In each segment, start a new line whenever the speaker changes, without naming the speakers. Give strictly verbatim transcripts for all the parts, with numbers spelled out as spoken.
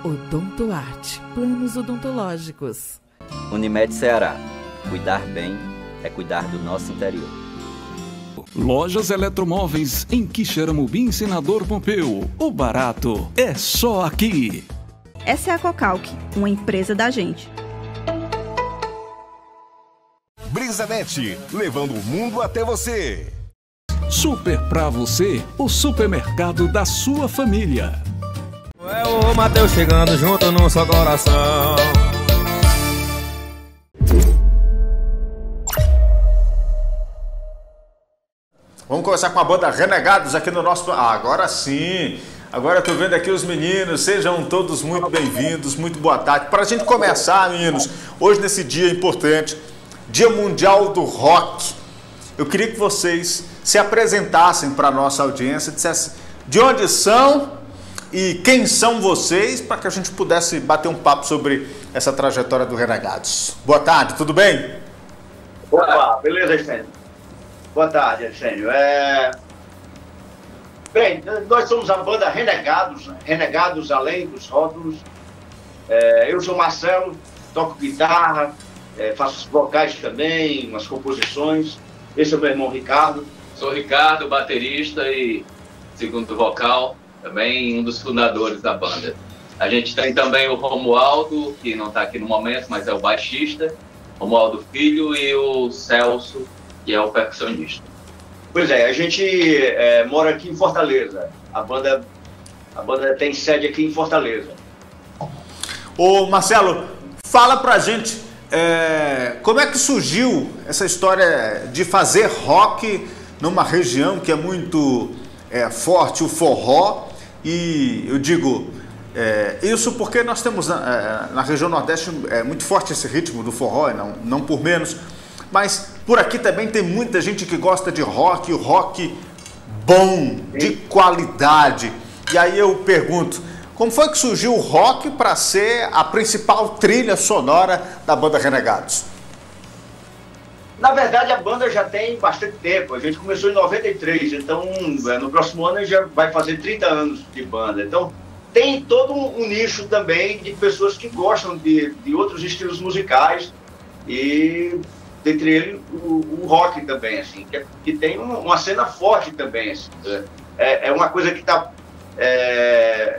Odontoarte, planos odontológicos.
Unimed Ceará. Cuidar bem é cuidar do nosso interior.
Lojas Eletromóveis em Quixeramobim, Senador Pompeu. O barato é só aqui.
Essa é a Cocalc, uma empresa da gente.
Brisanet, levando o mundo até você.
Super pra você, o supermercado da sua família.
É o Mateus chegando junto no seu coração.
Vamos começar com a banda Renegados aqui no nosso... Ah, agora sim! Agora eu tô vendo aqui os meninos, sejam todos muito bem-vindos, muito boa tarde. Para a gente começar, meninos, hoje nesse dia importante, Dia Mundial do Rock, eu queria que vocês se apresentassem para a nossa audiência, dissessem de onde são e quem são vocês, para que a gente pudesse bater um papo sobre essa trajetória do Renegados. Boa tarde, tudo bem?
Opa, beleza, Alexandre? Boa tarde, Alexandre. É... Bem, nós somos a banda Renegados, né? Renegados além dos rótulos. É, eu sou Marcelo, toco guitarra, é, faço vocais também, umas composições. Esse é o meu irmão Ricardo.
Sou Ricardo, baterista e segundo vocal, também um dos fundadores da banda. A gente tem também o Romualdo, que não está aqui no momento, mas é o baixista, Romualdo Filho, e o Celso, que é o percussionista.
Pois é, a gente é, mora aqui em Fortaleza. A banda, a banda tem sede aqui em Fortaleza.
Ô Marcelo, fala pra gente é, como é que surgiu essa história de fazer rock numa região que é muito é, forte, o forró. E eu digo é, isso porque nós temos na, na região Nordeste é, muito forte esse ritmo do forró, não, não por menos. Mas por aqui também tem muita gente que gosta de rock, o rock bom, de qualidade. E aí eu pergunto, como foi que surgiu o rock para ser a principal trilha sonora da banda Renegados?
Na verdade, a banda já tem bastante tempo. A gente começou em noventa e três, então no próximo ano a gente já vai fazer trinta anos de banda. Então tem todo um nicho também de pessoas que gostam de, de outros estilos musicais e... dentre eles o, o rock também, assim, que, que tem uma, uma cena forte também, assim, é, é uma coisa que está, é,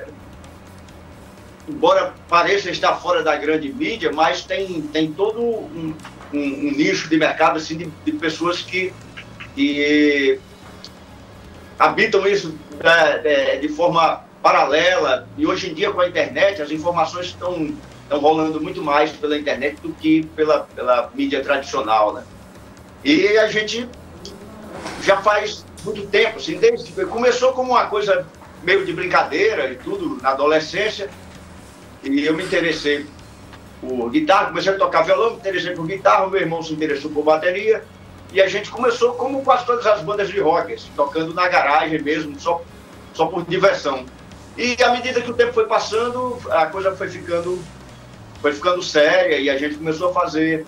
embora pareça estar fora da grande mídia, mas tem, tem todo um, um, um nicho de mercado, assim, de, de pessoas que, que habitam isso é, de forma paralela, e hoje em dia com a internet as informações estão... estão rolando muito mais pela internet do que pela, pela mídia tradicional, né? E a gente já faz muito tempo, assim, desde que começou como uma coisa meio de brincadeira e tudo, na adolescência, e eu me interessei por guitarra, comecei a tocar violão, me interessei por guitarra, meu irmão se interessou por bateria, e a gente começou como quase todas as bandas de rock, assim, tocando na garagem mesmo, só, só por diversão. E à medida que o tempo foi passando, a coisa foi ficando... foi ficando séria e a gente começou a fazer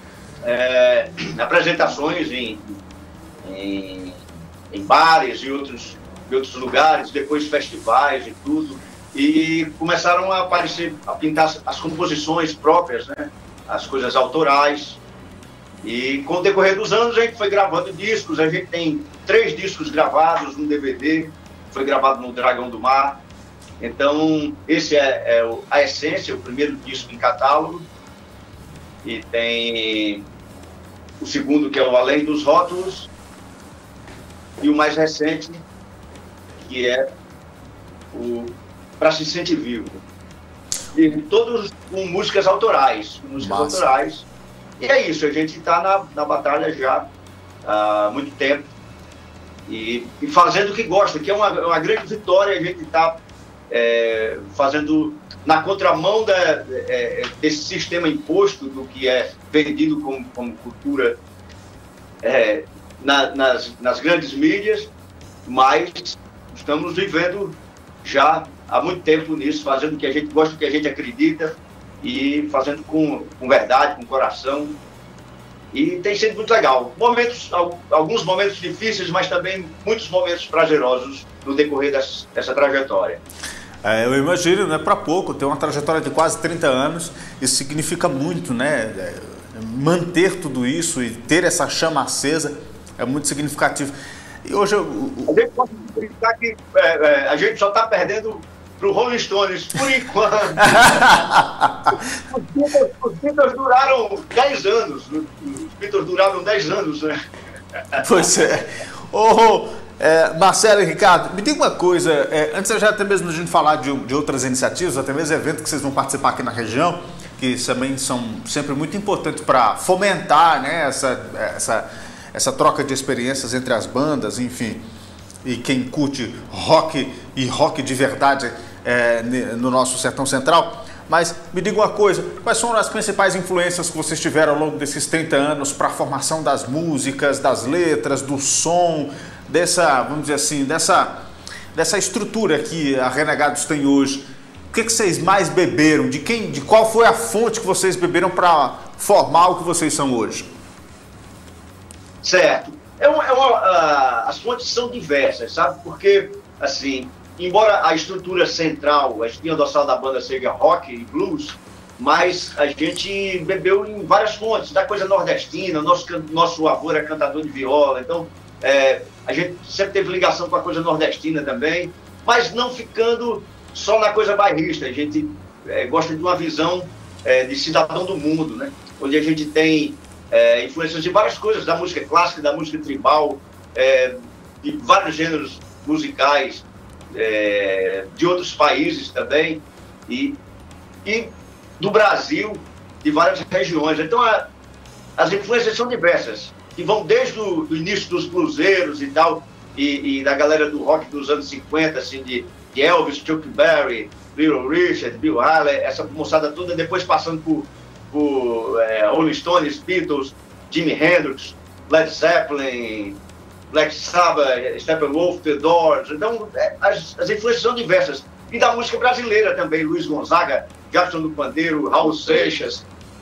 é, apresentações em, em, em bares e outros, em outros lugares, depois festivais e tudo, e começaram a aparecer, a pintar as, as composições próprias, né? As coisas autorais, e com o decorrer dos anos a gente foi gravando discos, a gente tem três discos gravados, um D V D, foi gravado no Dragão do Mar. Então, esse é, é a essência, o primeiro disco em catálogo. E tem o segundo, que é o Além dos Rótulos. E o mais recente, que é o Pra Se Sentir Vivo. E todos com músicas autorais. Com músicas
Massa.
autorais. E é isso, a gente está na, na batalha já há muito tempo. E, e fazendo o que gosta, que é uma, uma grande vitória a gente estar... Tá É, fazendo na contramão da, é, desse sistema imposto do que é vendido como, como cultura é, na, nas, nas grandes mídias, mas estamos vivendo já há muito tempo nisso, fazendo o que a gente gosta, o que a gente acredita e fazendo com, com verdade, com coração, e tem sido muito legal. Momentos, alguns momentos difíceis, mas também muitos momentos prazerosos no decorrer dessa, dessa trajetória.
É, eu imagino, não é para pouco, tem uma trajetória de quase trinta anos, isso significa muito, né? É, manter tudo isso e ter essa chama acesa é muito significativo. E hoje eu...
A gente pode brincar que é, é, a gente só está perdendo para o Rolling Stones, por enquanto. os, Beatles, os Beatles duraram dez anos, os Beatles duraram dez anos, né?
Pois é. Ô, é, Marcelo e Ricardo, me diga uma coisa, é, antes já até mesmo a gente falar de, de outras iniciativas, até mesmo eventos que vocês vão participar aqui na região, que também são sempre muito importantes para fomentar, né, essa, essa, essa troca de experiências entre as bandas, enfim, e quem curte rock e rock de verdade é, no nosso Sertão Central. Mas me diga uma coisa, quais foram as principais influências que vocês tiveram ao longo desses trinta anos para a formação das músicas, das letras, do som, dessa, vamos dizer assim, dessa, dessa estrutura que a Renegados tem hoje? O que, que vocês mais beberam? De quem, de qual foi a fonte que vocês beberam para formar o que vocês são hoje?
Certo. É uma, é uma, uh, as fontes são diversas, sabe? Porque, assim, embora a estrutura central, a espinha dorsal da banda seja rock e blues, mas a gente bebeu em várias fontes, da coisa nordestina, nosso, nosso avô era cantador de viola, então é, a gente sempre teve ligação com a coisa nordestina também, mas não ficando só na coisa bairrista. A gente é, gosta de uma visão é, de cidadão do mundo, né? Onde a gente tem é, influências de várias coisas, da música clássica, da música tribal, é, de vários gêneros musicais, é, de outros países também, e, e do Brasil, de várias regiões. Então, a, as influências são diversas, que vão desde o do início dos bluseiros e tal, e, e da galera do rock dos anos cinquenta, assim, de, de Elvis, Chuck Berry, Little Richard, Bill Haley, essa moçada toda, depois passando por, por é, Rolling Stones, Beatles, Jimi Hendrix, Led Zeppelin, Black Sabbath, Steppenwolf, The Doors. Então, é, as, as influências são diversas. E da música brasileira também, Luiz Gonzaga, Jackson do Pandeiro, Raul Seixas,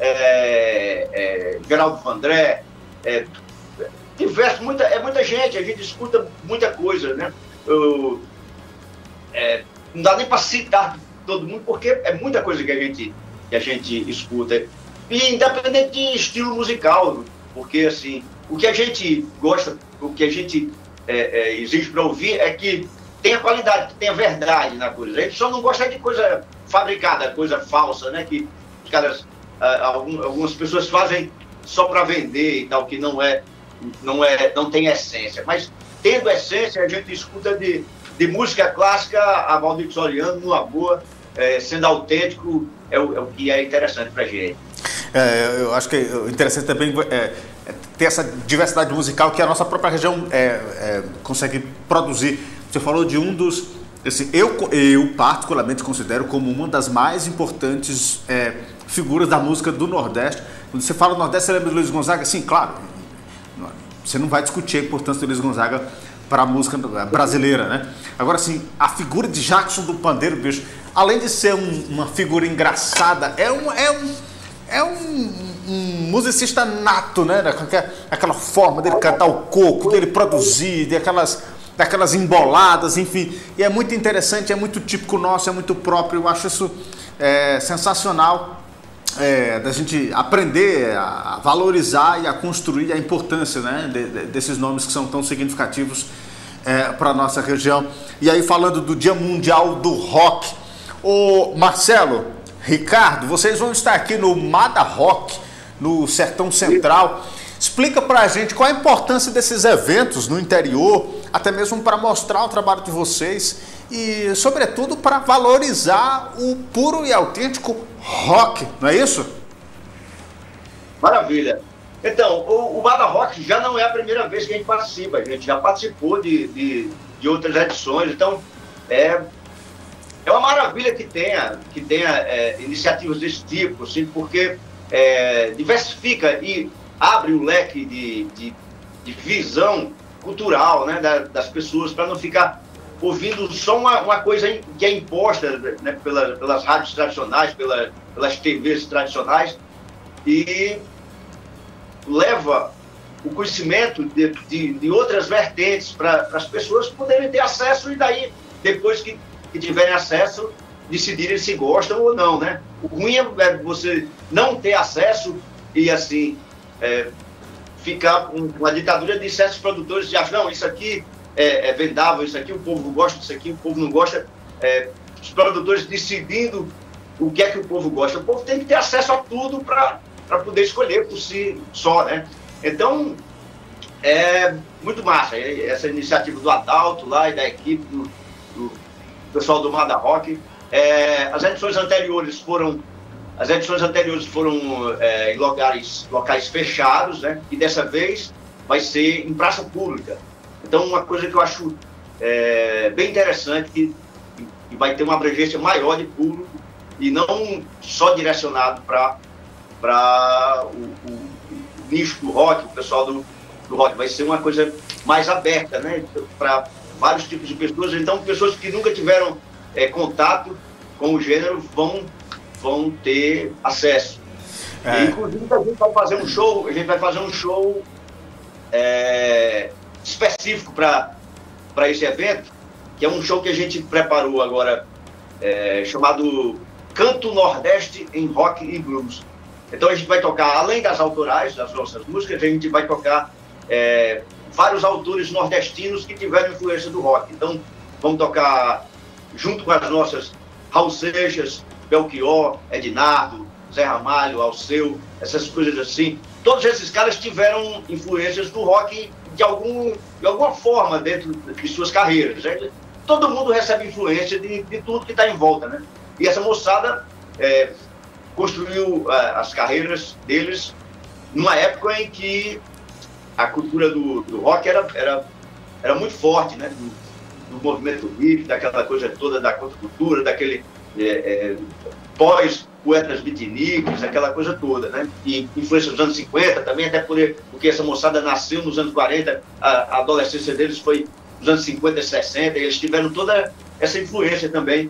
é, é, Geraldo Vandré, é, diverso, muita, é muita gente, a gente escuta muita coisa, né? Eu, é, não dá nem para citar todo mundo, porque é muita coisa que a gente, que a gente escuta. E independente de estilo musical, porque assim, o que a gente gosta, o que a gente é, é, exige para ouvir é que tenha qualidade, que tenha verdade na coisa. A gente só não gosta de coisa fabricada, coisa falsa, né? Que os caras, algumas pessoas fazem só para vender e tal, que não é, não é, não tem essência. Mas tendo essência, a gente escuta de, de música clássica a Valdir Soriano, numa boa, é, sendo autêntico, é o, é o que é interessante para a gente.
É, eu acho que o interessante também é, é ter essa diversidade musical que a nossa própria região é, é, consegue produzir. Você falou de um dos... Assim, eu, eu particularmente considero como uma das mais importantes é, figuras da música do Nordeste. Quando você fala do Nordeste, você lembra de Luiz Gonzaga? Sim, claro. Você não vai discutir a importância do Luiz Gonzaga para a música brasileira, né? Agora, assim, a figura de Jackson do Pandeiro, bicho, além de ser um, uma figura engraçada, é um... É um É um, um musicista nato, né? Aquela forma dele cantar o coco, dele produzir, de aquelas, daquelas emboladas, enfim. E é muito interessante, é muito típico nosso, é muito próprio. Eu acho isso é, sensacional, é, da gente aprender a valorizar e a construir a importância, né, de, de, desses nomes que são tão significativos é, para a nossa região. E aí, falando do Dia Mundial do Rock, ô Marcelo, Ricardo, vocês vão estar aqui no Mada Rock, no Sertão Central. Explica pra gente qual a importância desses eventos no interior, até mesmo para mostrar o trabalho de vocês e, sobretudo, para valorizar o puro e autêntico rock, não é isso?
Maravilha. Então, o, o Mada Rock já não é a primeira vez que a gente participa, a gente já participou de, de, de outras edições, então é... É uma maravilha que tenha, que tenha é, iniciativas desse tipo, assim, porque é, diversifica e abre o leque de, de, de visão cultural, né, da, das pessoas, para não ficar ouvindo só uma, uma coisa que é imposta, né, pela, pelas rádios tradicionais, pela, pelas T Vs tradicionais, e leva o conhecimento de, de, de outras vertentes para as pessoas poderem ter acesso, e daí, depois que que tiverem acesso decidirem se gostam ou não, né? O ruim é você não ter acesso e, assim, é, ficar com uma ditadura de certos produtores que acham, não, isso aqui é, é vendável, isso aqui o povo gosta, isso aqui o povo não gosta. É, os produtores decidindo o que é que o povo gosta. O povo tem que ter acesso a tudo para poder escolher por si só, né? Então, é muito massa essa iniciativa do Adalto lá e da equipe, do, do pessoal do Mada Rock. É, as edições anteriores foram as edições anteriores foram é, em locais, locais fechados, né? E dessa vez vai ser em praça pública. Então, uma coisa que eu acho é, bem interessante, que, que vai ter uma abrangência maior de público e não só direcionado para para o, o, o nicho do rock, o pessoal do, do rock. Vai ser uma coisa mais aberta, né? Para vários tipos de pessoas. Então, pessoas que nunca tiveram é, contato com o gênero vão, vão ter acesso. É. E, inclusive, a gente vai fazer um show, a gente vai fazer um show é, específico para esse evento, que é um show que a gente preparou agora, é, chamado Canto Nordeste em Rock e Blues. Então a gente vai tocar, além das autorais, das nossas músicas, a gente vai tocar é, vários autores nordestinos que tiveram influência do rock. Então vamos tocar junto com as nossas Raul Seixas, Belchior, Ednardo, Zé Ramalho, Alceu, essas coisas assim. Todos esses caras tiveram influências do rock de, algum, de alguma forma dentro de suas carreiras, né? Todo mundo recebe influência de, de tudo que está em volta, né? E essa moçada é, construiu uh, as carreiras deles numa época em que a cultura do, do rock era, era, era muito forte, né? Do, do movimento hippie, daquela coisa toda da contracultura, daquele é, é, pós-poetas beatniks, aquela coisa toda, né? E influência dos anos cinquenta também, até porque, porque essa moçada nasceu nos anos quarenta, a, a adolescência deles foi nos anos cinquenta e sessenta, e eles tiveram toda essa influência também.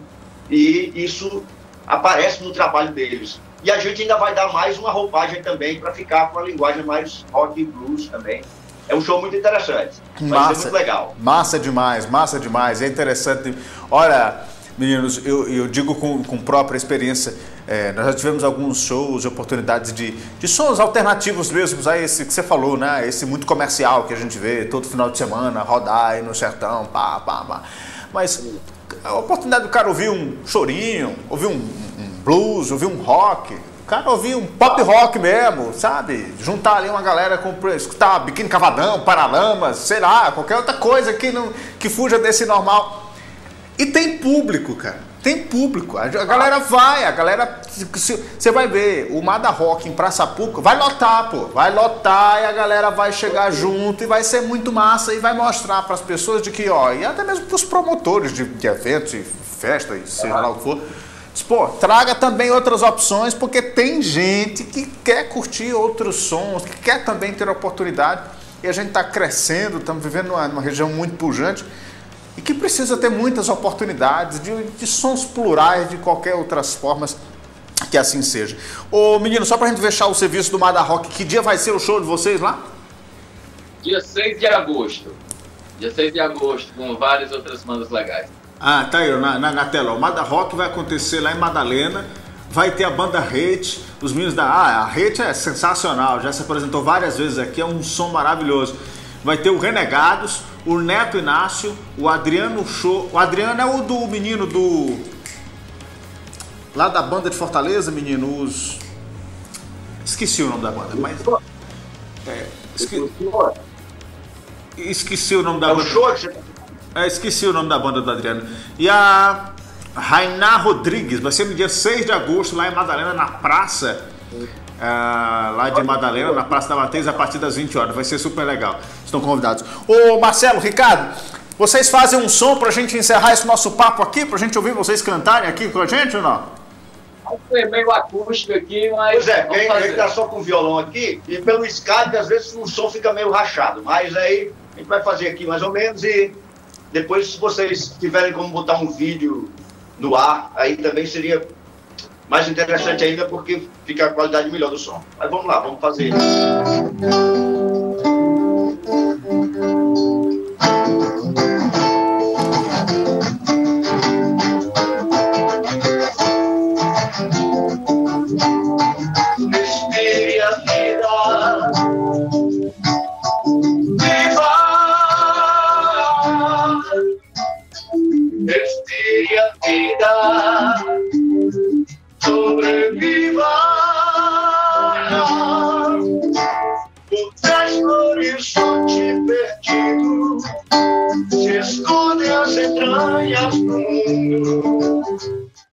E isso aparece no trabalho deles. E a gente ainda vai dar mais uma roupagem também para ficar com a linguagem mais rock e blues também. É um show muito interessante. Vai
massa,
ser muito legal.
Massa demais, massa demais. É interessante. Olha, meninos, eu, eu digo com, com própria experiência, é, nós já tivemos alguns shows, oportunidades de, de sons alternativos mesmos a esse que você falou, né? Esse muito comercial que a gente vê todo final de semana, rodar aí no sertão, pá, pá, pá. Mas a oportunidade do cara ouvir um chorinho, ouvir um, um blues, ouvir um rock, o cara ouvir um pop rock mesmo, sabe? Juntar ali uma galera com escutar Biquíni Cavadão, Paralamas, sei lá, qualquer outra coisa que, não, que fuja desse normal. E tem público, cara. Tem público. A galera vai, a galera... Você vai ver, o Mada Rock em Praça Pública vai lotar, pô. Vai lotar e a galera vai chegar junto e vai ser muito massa e vai mostrar para as pessoas de que, ó, e até mesmo para os promotores de, de eventos e festa e seja lá o que for. Pô, traga também outras opções, porque tem gente que quer curtir outros sons, que quer também ter oportunidade. E a gente está crescendo, estamos vivendo numa, numa região muito pujante e que precisa ter muitas oportunidades de, de sons plurais, de qualquer outras formas que assim seja. Ô menino, só pra gente fechar o serviço do Mada Rock, que dia vai ser o show de vocês lá?
Dia seis de agosto. Dia seis de agosto, com várias outras bandas legais.
Ah, tá aí, na, na, na tela. O Mada Rock vai acontecer lá em Madalena. Vai ter a banda Hate, os meninos da... Ah, a Hate é sensacional, já se apresentou várias vezes aqui, é um som maravilhoso. Vai ter o Renegados, o Neto Inácio, o Adriano Show. O Adriano é o do menino do... Lá da banda de Fortaleza, menino, os... Esqueci o nome da banda, mas... É, esque... Esqueci o nome da banda. É, esqueci o nome da banda do Adriano. E a Rainá Rodrigues, vai ser no dia seis de agosto, lá em Madalena, na praça... Uh, lá de Madalena, na Praça da Matriz, a partir das vinte horas. Vai ser super legal. Estão convidados. Ô Marcelo, Ricardo, vocês fazem um som pra gente encerrar esse nosso papo aqui, pra gente ouvir vocês cantarem aqui com a gente ou não?
Foi meio acústico aqui, mas...
Pois é, quem, quem tá só com o violão aqui, e pelo Skype, às vezes o som fica meio rachado, mas aí a gente vai fazer aqui mais ou menos e depois, se vocês tiverem como botar um vídeo no ar, aí também seria mais interessante ainda, porque fica a qualidade melhor do som. Mas vamos lá, vamos fazer isso.
Thank